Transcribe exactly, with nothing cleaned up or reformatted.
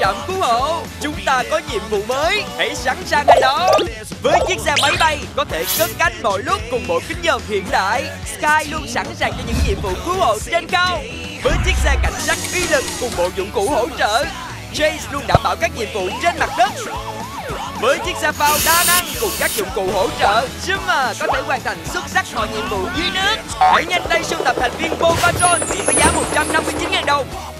trạm cứu hộ. Chúng ta có nhiệm vụ mới, hãy sẵn sàng hành động. Với chiếc xe máy bay có thể cất cánh mọi lúc cùng bộ kính dòm hiện đại, Sky luôn sẵn sàng cho những nhiệm vụ cứu hộ trên không. Với chiếc xe cảnh sát uy lực cùng bộ dụng cụ hỗ trợ, Chase luôn đảm bảo các nhiệm vụ trên mặt đất. Với chiếc xe phao đa năng cùng các dụng cụ hỗ trợ, Zoomer có thể hoàn thành xuất sắc mọi nhiệm vụ dưới nước. Hãy nhanh tay sưu tập thành viên Paw Patrol chỉ với giá một trăm năm mươi chín nghìn đồng.